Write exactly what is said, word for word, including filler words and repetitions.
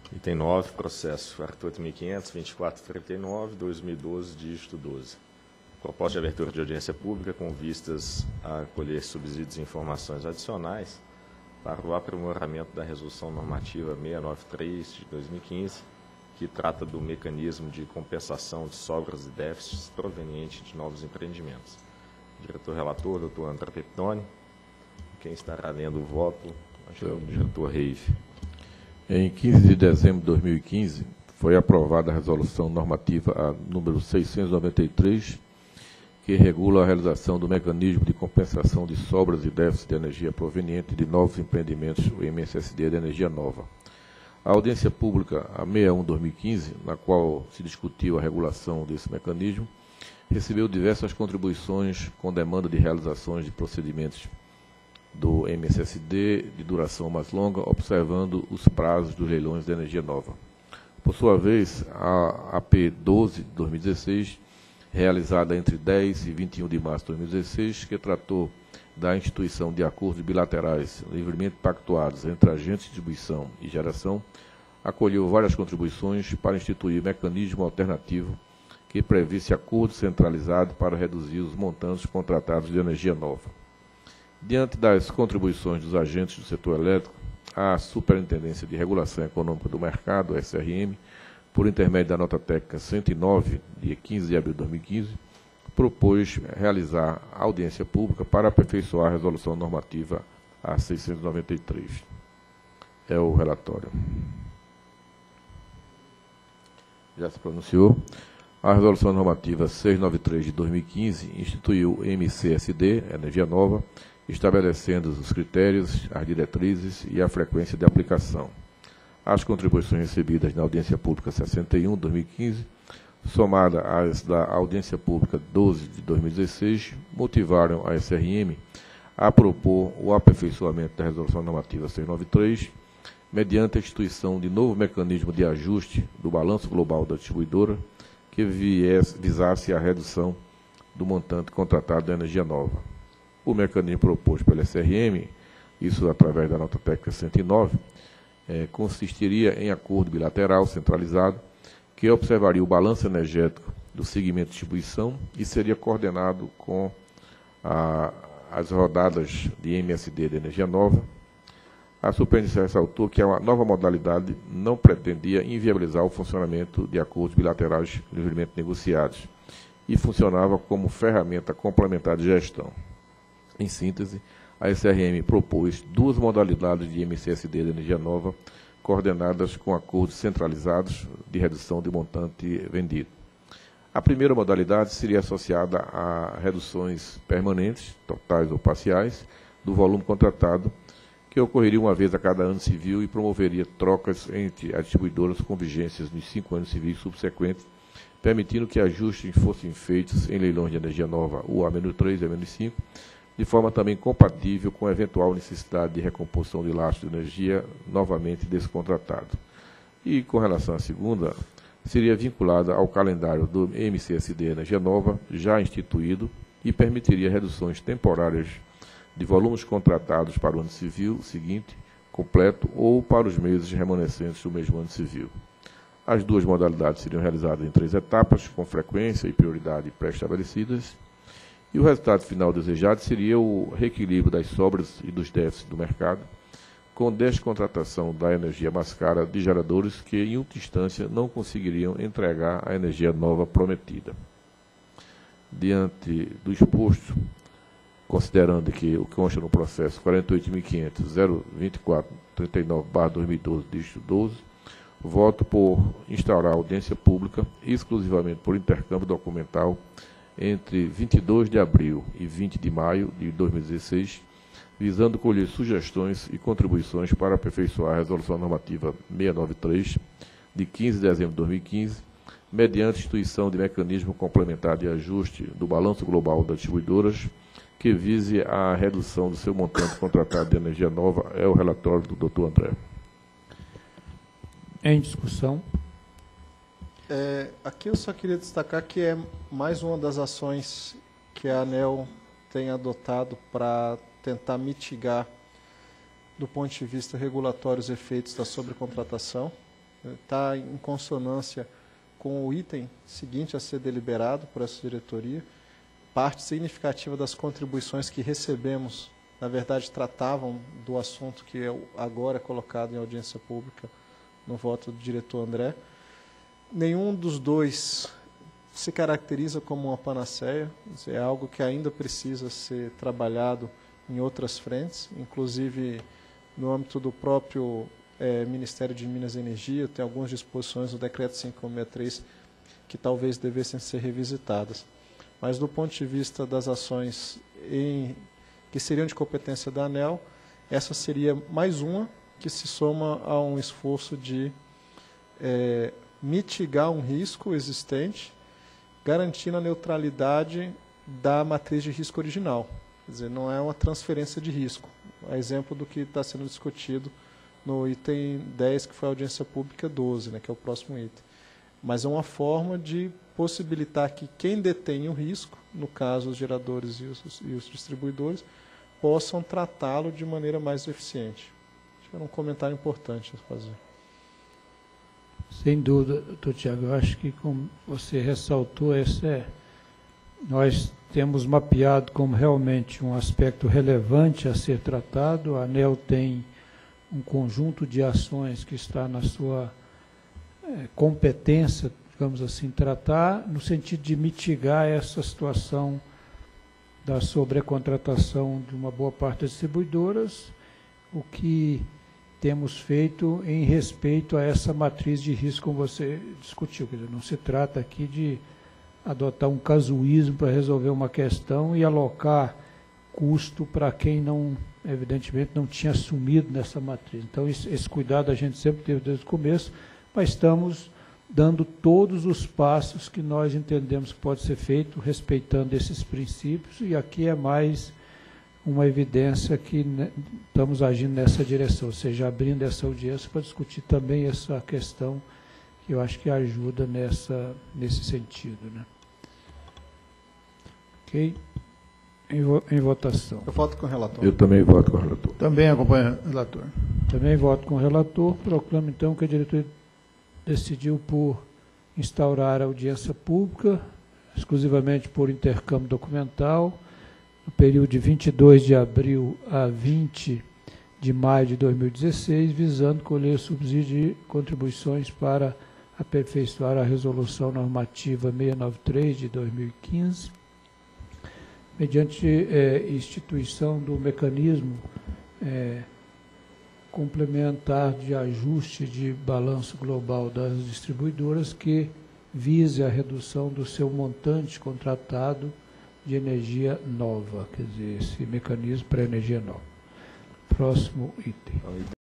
Item nove, processo quarenta e oito mil quinhentos, vinte e quatro trinta e nove, dois mil e doze, dígito doze. Proposta de abertura de audiência pública com vistas a colher subsídios e informações adicionais para o aprimoramento da Resolução Normativa seiscentos e noventa e três de dois mil e quinze, que trata do mecanismo de compensação de sobras e déficits provenientes de novos empreendimentos. Diretor-relator, doutor André Peptoni. Quem estará lendo o voto? Acho que é o diretor Reive. Em quinze de dezembro de dois mil e quinze, foi aprovada a Resolução Normativa a número seiscentos e noventa e três, que regula a realização do mecanismo de compensação de sobras e déficits de energia proveniente de novos empreendimentos, o M S S D de energia nova. A audiência pública a sessenta e um de dois mil e quinze, na qual se discutiu a regulação desse mecanismo, recebeu diversas contribuições com demanda de realizações de procedimentos do M S S D de duração mais longa, observando os prazos dos leilões de energia nova. Por sua vez, a AP doze de dois mil e dezesseis, realizada entre dez e vinte e um de março de dois mil e dezesseis, que tratou da instituição de acordos bilaterais livremente pactuados entre agentes de distribuição e geração, acolheu várias contribuições para instituir mecanismo alternativo que previsse acordo centralizado para reduzir os montantes contratados de energia nova. Diante das contribuições dos agentes do setor elétrico, a Superintendência de Regulação Econômica do Mercado, S R M, por intermédio da nota técnica cento e nove, de quinze de abril de dois mil e quinze, propôs realizar audiência pública para aperfeiçoar a resolução normativa A seiscentos e noventa e três. É o relatório. Já se pronunciou. A resolução normativa seiscentos e noventa e três de dois mil e quinze instituiu o M C S D, Energia Nova, estabelecendo os critérios, as diretrizes e a frequência de aplicação. As contribuições recebidas na audiência pública sessenta e um de dois mil e quinze, somada às da audiência pública doze de dois mil e dezesseis, motivaram a S R M a propor o aperfeiçoamento da resolução normativa seiscentos e noventa e três, mediante a instituição de novo mecanismo de ajuste do balanço global da distribuidora, que viesse, visasse a redução do montante contratado da energia nova. O mecanismo proposto pela S R M, isso através da nota técnica cento e nove, é, consistiria em acordo bilateral centralizado, que observaria o balanço energético do segmento de distribuição e seria coordenado com a, as rodadas de M S D de energia nova. A Superintendência ressaltou que a nova modalidade não pretendia inviabilizar o funcionamento de acordos bilaterais livremente negociados e funcionava como ferramenta complementar de gestão. Em síntese, a S R M propôs duas modalidades de M C S D de energia nova, coordenadas com acordos centralizados de redução de montante vendido. A primeira modalidade seria associada a reduções permanentes, totais ou parciais, do volume contratado, que ocorreria uma vez a cada ano civil e promoveria trocas entre as distribuidoras com vigências nos cinco anos civis subsequentes, permitindo que ajustes fossem feitos em leilões de energia nova, o A três e A cinco, de forma também compatível com a eventual necessidade de recomposição de lastro de energia novamente descontratado. E, com relação à segunda, seria vinculada ao calendário do M C S D Energia Nova, já instituído, e permitiria reduções temporárias de volumes contratados para o ano civil seguinte, completo, ou para os meses remanescentes do mesmo ano civil. As duas modalidades seriam realizadas em três etapas, com frequência e prioridade pré-estabelecidas, e o resultado final desejado seria o reequilíbrio das sobras e dos déficits do mercado, com descontratação da energia mais cara de geradores que, em última instância, não conseguiriam entregar a energia nova prometida. Diante do exposto, considerando que o que consta no processo quarenta e oito mil quinhentos ponto zero vinte e quatro ponto trinta e nove barra dois mil e doze, dígito doze, voto por instaurar audiência pública exclusivamente por intercâmbio documental entre vinte e dois de abril e vinte de maio de dois mil e dezesseis, visando colher sugestões e contribuições para aperfeiçoar a Resolução Normativa seiscentos e noventa e três, de quinze de dezembro de dois mil e quinze, mediante instituição de mecanismo complementar de ajuste do balanço global das distribuidoras, que vise a redução do seu montante contratado de energia nova. É o relatório do doutor André. Em discussão. É, aqui eu só queria destacar que é mais uma das ações que a ANEEL tem adotado para tentar mitigar, do ponto de vista regulatório, os efeitos da sobrecontratação. está em consonância com o item seguinte a ser deliberado por essa diretoria. Parte significativa das contribuições que recebemos, na verdade, tratavam do assunto que é agora colocado em audiência pública no voto do diretor André. Nenhum dos dois se caracteriza como uma panaceia, é algo que ainda precisa ser trabalhado em outras frentes, inclusive no âmbito do próprio é, Ministério de Minas e Energia, tem algumas disposições do decreto cinco mil cento e sessenta e três que talvez devessem ser revisitadas. Mas do ponto de vista das ações em, que seriam de competência da ANEEL, essa seria mais uma que se soma a um esforço de é, mitigar um risco existente, garantindo a neutralidade da matriz de risco original. Quer dizer, não é uma transferência de risco. A exemplo do que está sendo discutido no item dez, que foi a audiência pública doze, né, que é o próximo item. Mas é uma forma de possibilitar que quem detém o risco, no caso os geradores e os, e os distribuidores, possam tratá-lo de maneira mais eficiente. Acho que era um comentário importante a fazer. Sem dúvida, doutor Tiago, eu acho que, como você ressaltou, esse é, nós temos mapeado como realmente um aspecto relevante a ser tratado. A ANEEL tem um conjunto de ações que está na sua é, competência, digamos assim, tratar, no sentido de mitigar essa situação da sobrecontratação de uma boa parte das distribuidoras, o que temos feito em respeito a essa matriz de risco, como você discutiu. Quer dizer, não se trata aqui de adotar um casuísmo para resolver uma questão e alocar custo para quem não, evidentemente, não tinha assumido nessa matriz. Então, esse, esse cuidado a gente sempre teve desde o começo, mas estamos dando todos os passos que nós entendemos que pode ser feito, respeitando esses princípios, e aqui é mais uma evidência que né, estamos agindo nessa direção, ou seja, abrindo essa audiência para discutir também essa questão, que eu acho que ajuda nessa, nesse sentido. Né? Ok? Em, vo, em votação. Eu voto com o relator. Eu também voto com o relator. Também acompanho o relator. Também voto com o relator. Proclamo, então, que a diretoria decidiu por instaurar a audiência pública, exclusivamente por intercâmbio documental, no período de vinte e dois de abril a vinte de maio de dois mil e dezesseis, visando colher subsídio de contribuições para aperfeiçoar a resolução normativa seiscentos e noventa e três de dois mil e quinze, mediante é, instituição do mecanismo é, complementar de ajuste de balanço global das distribuidoras, que vise a redução do seu montante contratado de energia nova, quer dizer, esse mecanismo para energia nova. Próximo item.